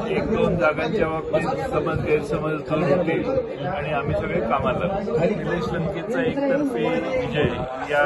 एक दोन जागांच्या बाबतीत गैरसमज दूर होतील आणि आम्ही सगळे कामाला लागू. निलेश लंकेचा एकतर्फी विजय या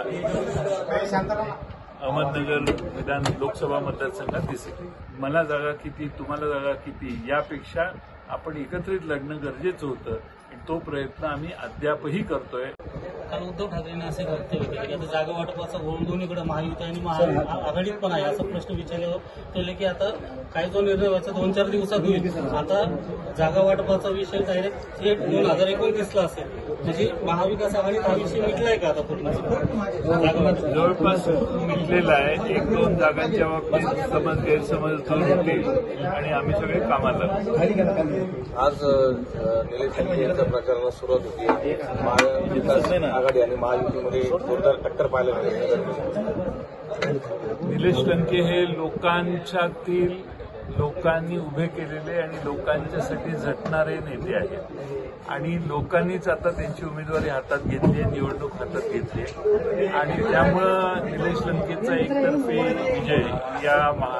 अहमदनगर विधान लोकसभा मतदारसंघात दिसेल. मला जागा किती, तुम्हाला जागा किती यापेक्षा आपण एकत्रित लढणं गरजेचं होतं. तो प्रयत्न आम्ही अद्यापही करतोय. काल उद्धव ठाकरेंनी असे वक्तव्य केले की आता जागा वाटपाचा घोळ दोन्हीकडे महायुती आणि महाआघाडीत पण आहे असा प्रश्न विचारले केले की आता काय जो निर्णय व्हायचा 2-4 दिवसात होईल. आता जागा वाटपाचा विषय डायरेक्ट 2029ला असेल. म्हणजे महाविकास आघाडीत हा विषय मिटलाय का आता पूर्ण? जवळपास मिटलेला आहे. एक दोन जागांच्या बाबतीत गैरसमज दूर होतील आणि आम्ही सगळे कामाला लागू. आज निलेश लंके यांच्या प्रचाराला सुरुवात होती. महाविकास आघाडी आणि महायुतीमध्ये जोरदार टक्कर पाहायला मिळाली. निलेश लंके हे लोकांच्यातील लोकांनी उभे केलेले आणि लोकांच्यासाठी झटणारे नेते आहेत आणि लोकांनीच आता त्यांची उमेदवारी हातात घेतली आहे, निवडणूक हातात घेतली आहे आणि त्यामुळं निलेश लंकेचा एकतर्फी विजय या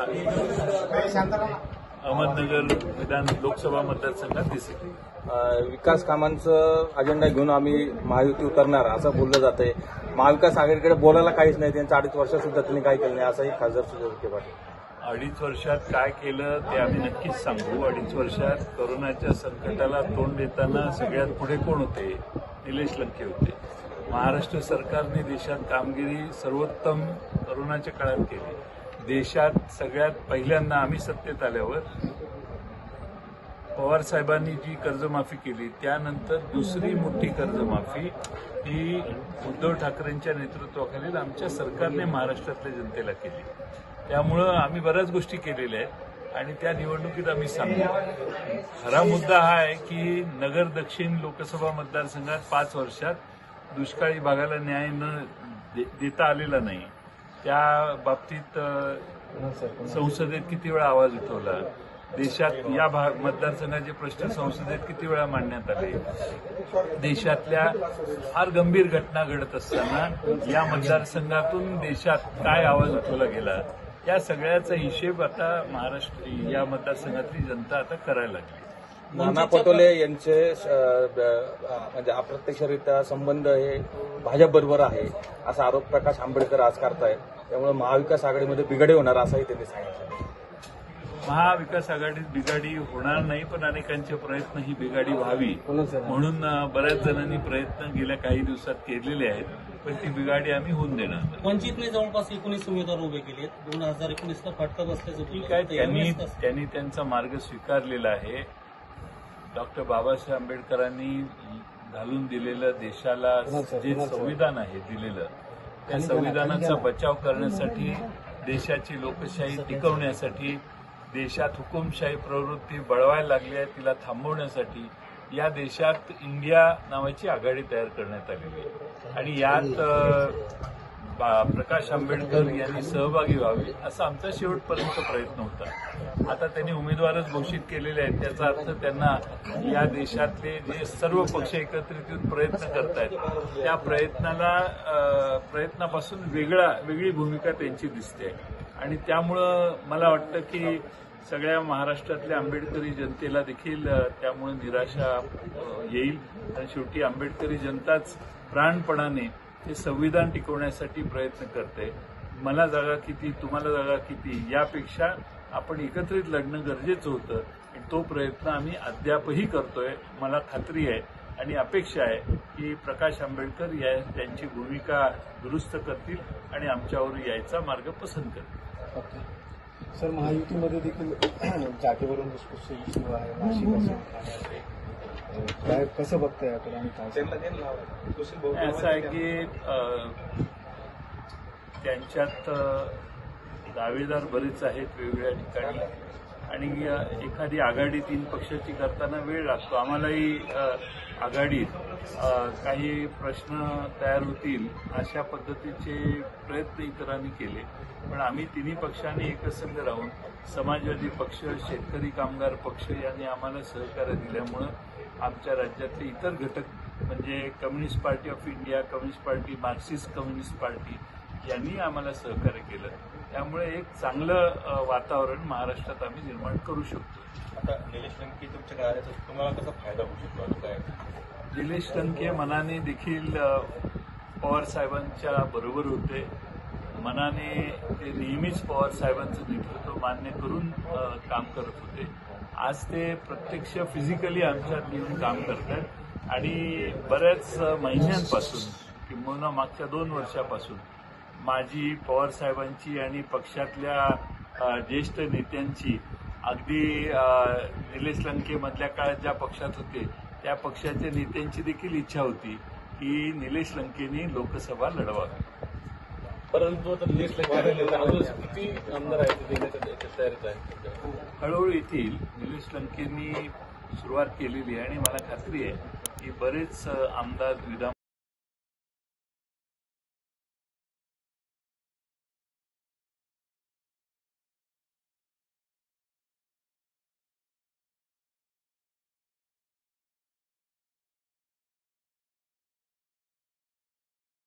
अहमदनगर विधान लोकसभा मतदारसंघात दिसेल. विकास कामांचं अजेंडा घेऊन आम्ही महायुती उतरणार असं बोललं जातंय. महाविकास आघाडीकडे बोलायला काहीच नाही. त्यांचं 2.5 वर्षात सुद्धा त्यांनी काय केलं नाही असंही खासदार सुजय विखे पाटील. 2.5 वर्षात काय केलं ते आम्ही नक्कीच सांगू. 2.5 वर्षात कोरोनाच्या संकटाला तोंड देताना सगळ्यात पुढे कोण होते? निलेश लंके होते. महाराष्ट्र सरकारने देशात कामगिरी सर्वोत्तम कोरोनाच्या काळात केली. देशात सगळ्यात पहिल्यांदा आम्ही सत्तेत आल्यावर पवार साहेबांनी जी कर्जमाफी केली त्यानंतर दुसरी मोठी कर्जमाफी ही उद्धव ठाकरेंच्या नेतृत्वाखालील आमच्या सरकारने महाराष्ट्रातल्या जनतेला केली. त्यामुळं आम्ही बऱ्याच गोष्टी केलेल्या आहेत आणि त्या निवडणुकीत आम्ही सांगू. खरा मुद्दा हा आहे की नगर दक्षिण लोकसभा मतदारसंघात 5 वर्षात दुष्काळी भागाला न्याय न देता आलेला नाही. त्या बाबतीत संसदेत किती वेळा आवाज उठवला. देशात या मतदारसंघाचे प्रश्न संसदेत किती वेळा मांडण्यात आले. देशातल्या फार गंभीर घटना घडत असताना या मतदारसंघातून देशात काय आवाज उठवला गेला या सगळ्याचा हिशेब आता महाराष्ट्र या मतदारसंघातली जनता आता करायला लागली. नाना पटोले यांचे म्हणजे अप्रत्यक्षरित्या संबंध हे भाजपबरोबर आहे असा आरोप प्रकाश आंबेडकर आज करतायत. त्यामुळे महाविकास आघाडीमध्ये बिघाडी होणार असंही त्यांनी सांगितलं. महाविकास आघाडीत बिघाडी होणार नाही, पण अनेकांचे प्रयत्न ही बिघाडी व्हावी म्हणून बऱ्याच जणांनी प्रयत्न गेल्या काही दिवसात केलेले आहेत. पण ती बिघाडी आम्ही होऊन देणार. वंचितने जवळपास 19 उमेदवार उभे केले. 2019ला फटका बसल्याचं ठीक आहे. त्यांनी त्यांचा मार्ग स्वीकारलेला आहे. डॉक्टर बाबासाहेब आंबेडकरांनी घालून दिलेलं देशाला जे संविधान आहे दिलेलं त्या संविधानाचा बचाव करण्यासाठी, देशाची लोकशाही टिकवण्यासाठी, देशात हुकुमशाही प्रवृत्ती बळवायला लागली आहे तिला थांबवण्यासाठी या देशात इंडिया नावाची आघाडी तयार करण्यात आलेली आहे आणि यात प्रकाश आंबेडकर यांनी सहभागी व्हावे असा आमचा शेवटपर्यंत प्रयत्न होता. आता त्यांनी उमेदवारच घोषित केलेले आहेत. त्याचा अर्थ त्यांना या देशातले जे सर्व पक्ष एकत्रित येऊन प्रयत्न करतायत त्या प्रयत्नापासून वेगळी भूमिका त्यांची दिसते आणि त्यामुळं मला वाटतं की सगळ्या महाराष्ट्रातल्या आंबेडकरी जनतेला देखील त्यामुळे निराशा येईल आणि शेवटी आंबेडकरी जनताच प्राणपणाने हे संविधान टिकवण्यासाठी प्रयत्न करते. मला जागा किती, तुम्हाला जागा किती यापेक्षा आपण एकत्रित लढणं गरजेचं होतं आणि तो प्रयत्न आम्ही अद्यापही करतोय. मला खात्री आहे आणि अपेक्षा आहे की प्रकाश आंबेडकर त्यांची भूमिका दुरुस्त करतील आणि आमच्यावर यायचा मार्ग पसंत करतील. सर, महायुतीमध्ये देखील जागेवरून इश्यू आहे. नाशिक काय कसं बघताय आपण आणि काय असं आहे की त्यांच्यात दावेदार बरेच आहेत वेगवेगळ्या ठिकाणी आणि एखादी आघाडी 3 पक्षाची करताना वेळ लागतो. आम्हालाही आघाडीत काही प्रश्न तयार होतील अशा पद्धतीचे प्रयत्न इतरांनी केले, पण आम्ही 3 पक्षांनी एकसंघ राहून समाजवादी पक्ष, शेतकरी कामगार पक्ष यांनी आम्हाला सहकार्य दिल्यामुळं आमच्या राज्यातले इतर घटक म्हणजे communist party of India, communist party, Marxist communist party यांनी आम्हाला सहकार्य केलं त्यामुळे एक चांगलं वातावरण महाराष्ट्रात आम्ही निर्माण करू शकतो. आता निलेश लंके तुमच्या कार्याचा तुम्हाला कसा फायदा होऊ शकतो? आता काय निलेश लंके मनाने देखील पवार साहेबांच्या बरोबर होते. मनाने ते नेहमीच पवार साहेबांचं नेतृत्व मान्य करून काम करत होते. आज ते प्रत्यक्ष फिजिकली आमच्यात येऊन काम करतात आणि बऱ्याच महिन्यांपासून किंबहुना मागच्या 2 वर्षापासून माझी पवार साहेबांची आणि पक्षातल्या ज्येष्ठ नेत्यांची अगदी निलेश लंके मधल्या काळात ज्या पक्षात होते त्या पक्षाच्या नेत्यांची देखील इच्छा होती की निलेश लंकेनी लोकसभा लढवावी. परंतु आता निलेश लंके किती आमदार आहेत देण्याच्या तयारीत आहे? हळूहळू येतील. निलेश लंकेंनी सुरुवात केलेली आहे आणि मला खात्री आहे की बरेच आमदार विधान